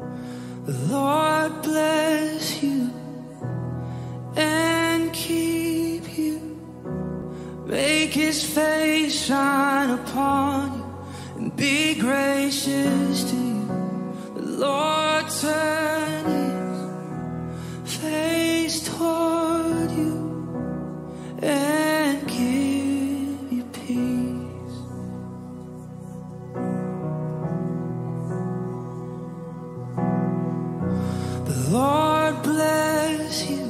The Lord bless you and keep you. Make His face shine upon you and be gracious to you. The Lord turn His face toward you and give you peace. The Lord bless you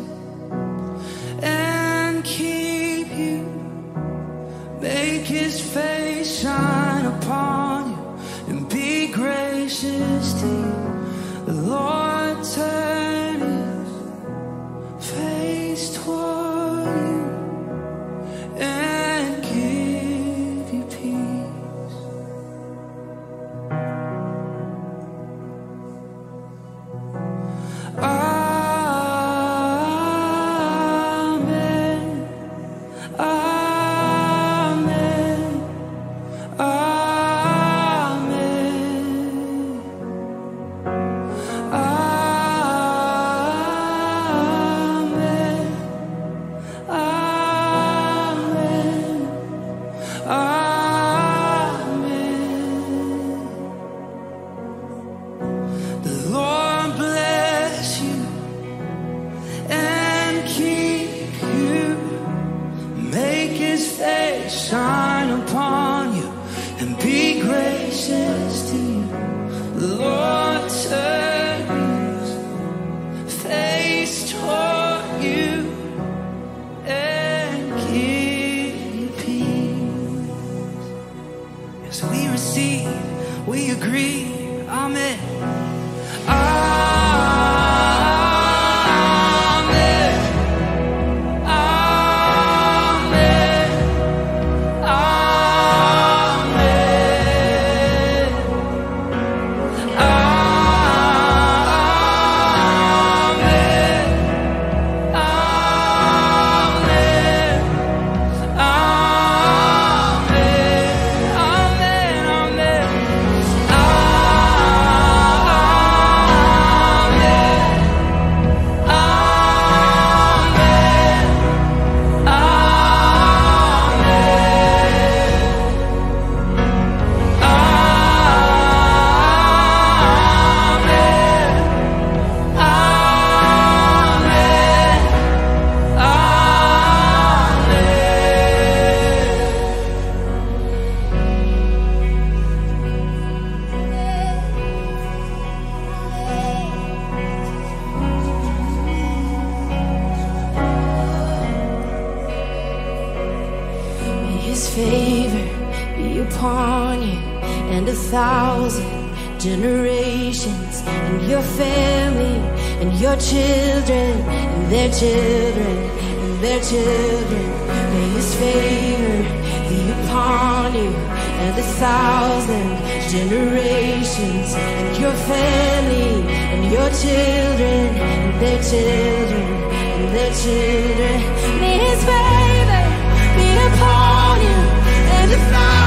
and keep you. Make His face shine upon you and be gracious to you. The Lord turn His face toward you and give you peace. Amen. Amen. The Lord bless you and keep you. Make His face shine upon you and be gracious to you. The Lord turn His face toward you and give you peace. As we receive, we agree. Amen. His favor be upon you and 1,000 generations, and your family and your children and their children and their children. May His favor be upon you and 1,000 generations, and your family and your children and their children and their children. May His favor be upon you and 1,000